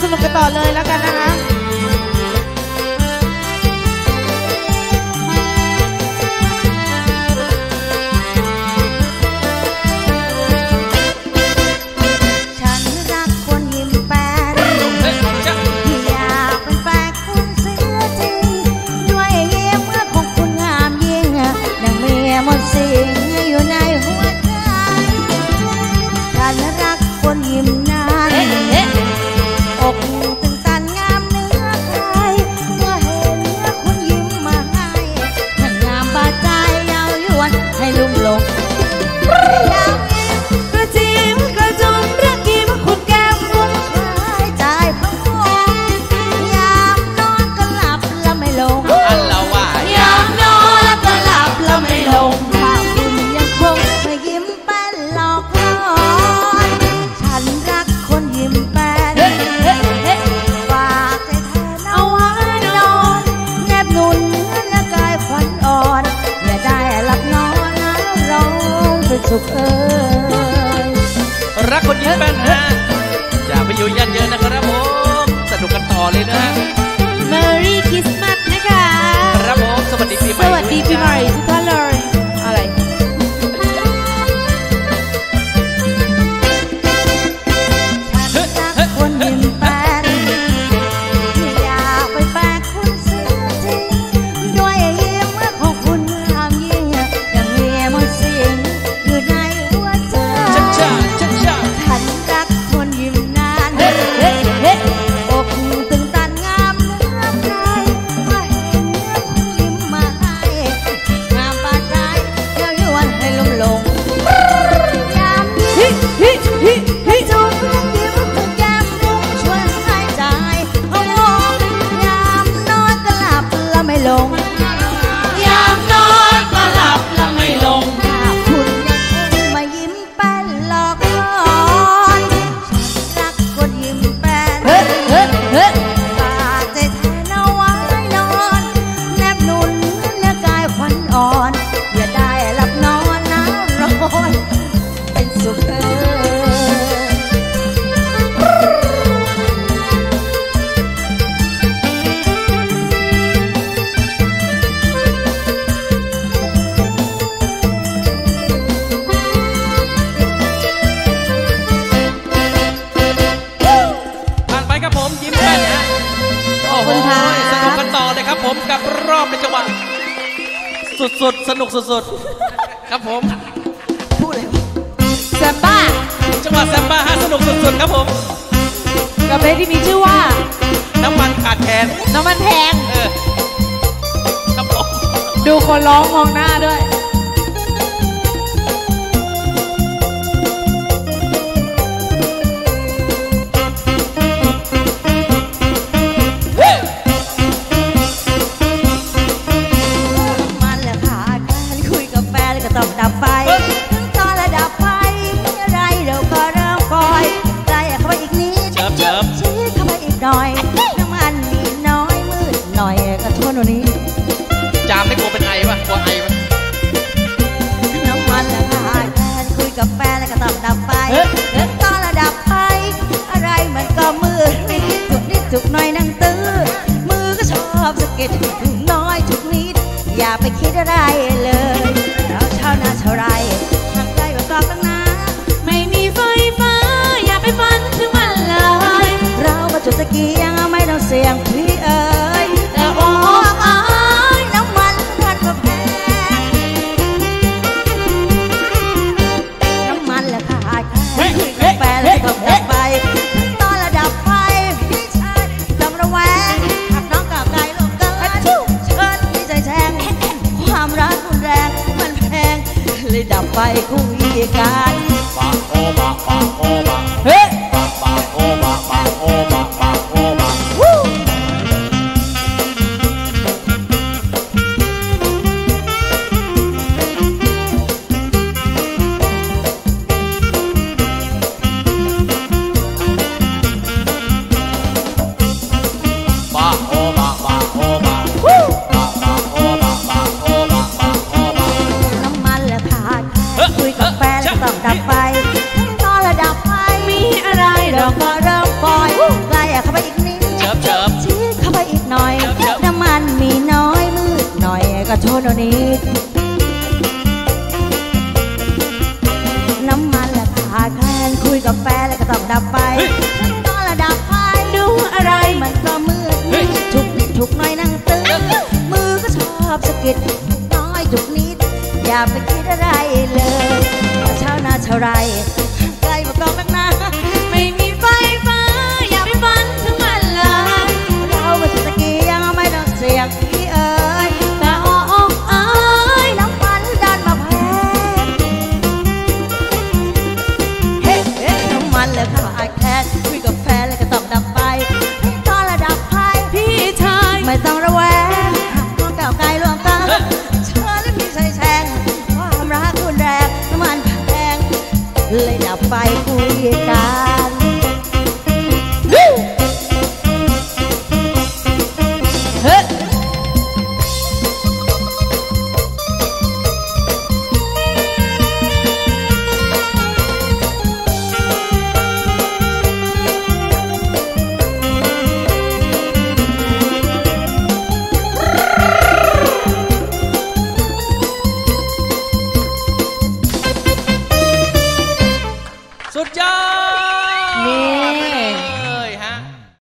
สนุกกันต่อเลยแล้วกันนะคะรักคนยิ้มแป้นฮะอย่าไปอยู่ยันเยอะนะครับผมสนุกกันต่อเลยนะ Merry Christmas นะคะครับผมสวัสดีปีใหม่สวัสดีปีใหม่ทุกท่านเลยอะไรคนยิ้มแป้นอยากไปแปลกคุณเสียทีด้วยยิ้มของคุณงามยิ่งยังมีมนต์เสียงอยู่ในหัวใจฉันรักคนยิ้มนานอกตึงตันงามเนื้อใจมาเห็นคนยิ้มมาให้งามบาดใจเย้ายวนให้ลุ่มลงยามยิ้มให้จูบเรื่องยิ้มคือแก้มมุ้งชวนให้ใจเอาลงยามนอนก็หลับแล้วไม่ลงยามนอนก็หลับแล้วไม่ลงคุณยังคงมายิ้มแป้นหลอกล่อฉันรักคนยิ้มแป้นฝากใจแทนเอาไว้นอนแนบหนุนเนื้อกายขวัญอ่อนอย่าได้หลับนอนหนาวร้อนเป็นสุขผ่านไปครับผมยิ้มแป้นฮะโอ้โหสนุกกันต่อเลยครับผมกับรอบในจังหวะสุดๆสนุกสุดๆครับผมพูดเลยแซมบ้าจังหวะแซมบ้าฮะสนุกสุดๆครับผมกับเพลงที่มีชื่อว่าน้ำมันขาดแคลนน้ำมันแพงครับผมดูคนร้องมองหน้าด้วยมันแหละขาดการคุยกับแฟนก็ต้องดับไฟถึงตอนระดับไฟอะไรเราก็เริ่มคอยใกล้เข้าไปอีกนิดชี้เข้าไปอีกหน่อยน้ำมันมีน้อยมืดหน่อยก็ทนวันนี้จามไม่กลัวเป็นไอวะกลัวไอวะน้ำมันละขาดแฟนคุยกับแฟนแล้วก็ต้องดับไฟถึงตอนระดับไฟอะไรมันก็มืดนิดจุกหน่อยนั่งตื้อมือก็ชอบสะกิดถึงน้อยจุกนิดอย่าไปคิดอะไรเลยเราเท่านาเท่าไรทางใกล้แบบกอกตั้งนาไม่มีไฟฟ้าอย่าไปฝันถึงมันเลยเรามาจุดตะเกียงไม่ต้องเสี่ยงพี่เอ๋ยแต่โอ้ยน้ำมันทัดก็แพงน้ำมันละขาดแฟนแล้วก็ดับไฟตอนระดับไฟพี่ชายต้องระแวงหากน้องกับไก่ลงเกินเชิญพี่ใจแช่งความรักรุนแรงมันแพงเลยดับไฟคุยกันปะโอบะปะโอบะเฮ้ปะโอบะปะโอบะปะโอบะระโชนนี้น้ำมันและขาดแคลนคุยกับแฟนแล้วก็ต้องดับไฟตอนระดับไฟดูอะไรมันก็มืดฉุกหน่อยนั่งตึงมือก็ชอบสะกิดน้อยจุกนิดอย่าไปคิดอะไรเลยเช้านาเช้าไรไกลมากองนักหนาไม่มีไฟฟ้าอย่าไปฝันถึงมันเลยเราเป็นตะกี้ยังไม่ต้องเสียงพี่เอ๋ยแต่เอ้ยน้ำมันดันมาแพงเฮ้น้ำมันเลยขาดแคลนคุยกับแฟนเลยก็ต้องดับไฟตอนระดับไฟพี่ชายไม่ต้องระแวงมองก้าวไกลล่วงตาเชื่อและพี่ใส่แซงความรักรุนแรงน้ำมันแพงเลยดับไฟคุยกัน